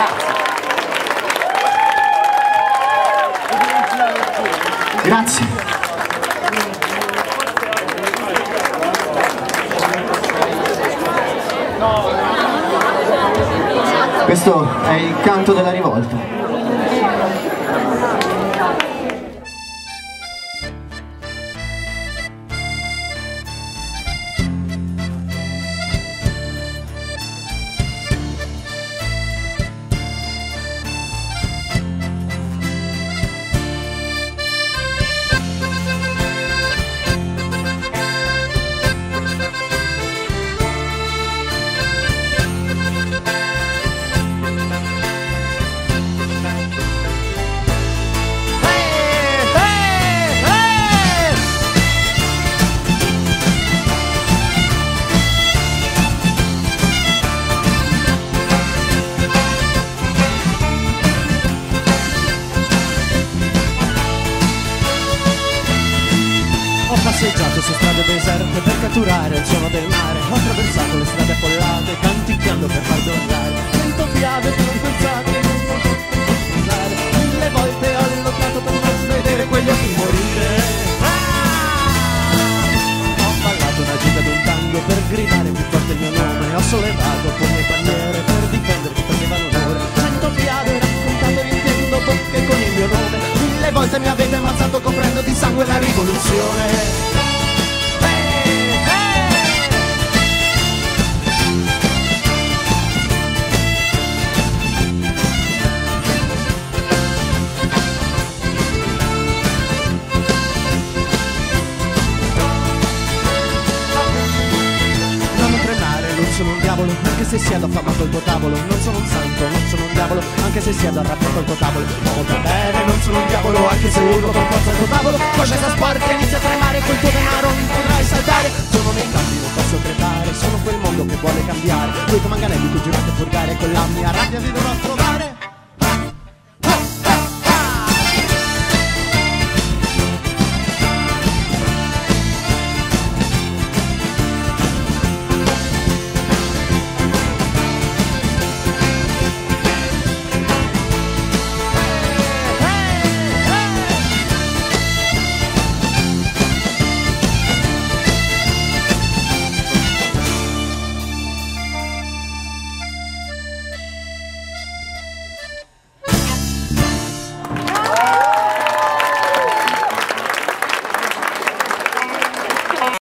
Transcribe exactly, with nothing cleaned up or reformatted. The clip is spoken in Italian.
Grazie. Questo è il canto della rivolta. Ho passeggiato su strade deserte per catturare il suono del mare. Ho attraversato le strade affollate, canticchiando per farlo andare. Sento fiabe che non pensate, non posso pensare. Mille volte ho lottato per non vedere quegli occhi morire. Ah! Ho ballato una giga d'un tango per gridare più forte il mio nome. Ho sollevato pugni e bandiere per difendere chi perdeva l'onore. Sento fiabe raccontate riempiendo bocche con il mio nome. Mille volte mi avete ammazzato coprendo di sangue la rivoluzione. Sono un diavolo, anche se siedo affamato il tuo tavolo. Non sono un santo, non sono un diavolo, anche se siedo arrabbiato il tuo tavolo. Molto bene, non sono un diavolo, anche se urlo con forza il tuo tavolo. Coscienza sporca inizia a tremare, col tuo denaro non potrai saltare. Sono nei campi, non posso crepare, sono quel mondo che vuole cambiare. Quei tuoi manganelli che giurate a furgare, con la mia rabbia vi dovrò trovare.